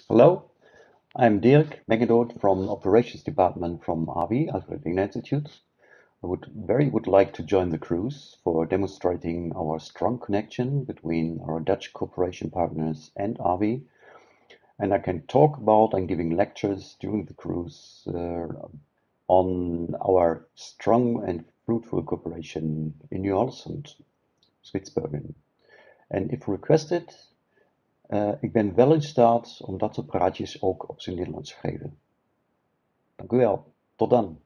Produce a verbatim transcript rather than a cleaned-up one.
Hello, I'm Dirk Mengedoht from Operations Department from A W I, Alfred Institute. I would very would like to join the cruise for demonstrating our strong connection between our Dutch cooperation partners and A W I, and I can talk about and giving lectures during the cruise uh, on our strong and fruitful cooperation in New Orleans and Spitsbergen. En if requested, uh, ik ben wel in staat om dat soort praatjes ook op zijn Nederlands te geven. Dank u wel. Tot dan.